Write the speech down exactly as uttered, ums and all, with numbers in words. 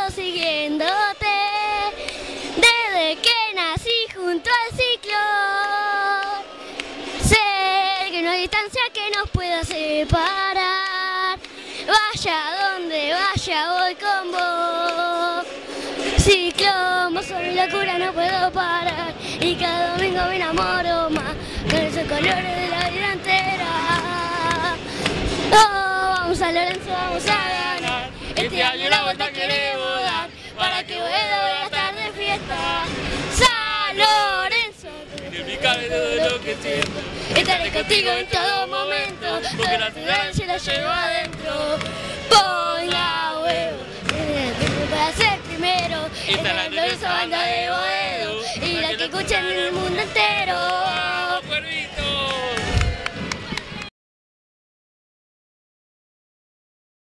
siguiéndote desde que nací junto al ciclón. Sé que no hay distancia que nos pueda separar. Vaya donde vaya voy con vos. Ciclón, vos sos mi locura, no puedo parar. Y cada domingo me enamoro más con esos colores de la vida entera. Oh, vamos a Lorenzo, vamos a ganar. Este año la vuelta queremos dar para que vuelva a estar de fiesta. San Lorenzo, que me cabe todo lo que siento. estaré contigo en todo momento, porque la ciudad se la llevo adentro. Ponga huevo, para ser primero. Esta es la gloriosa banda de Boedo y la que escuchan en el mundo entero.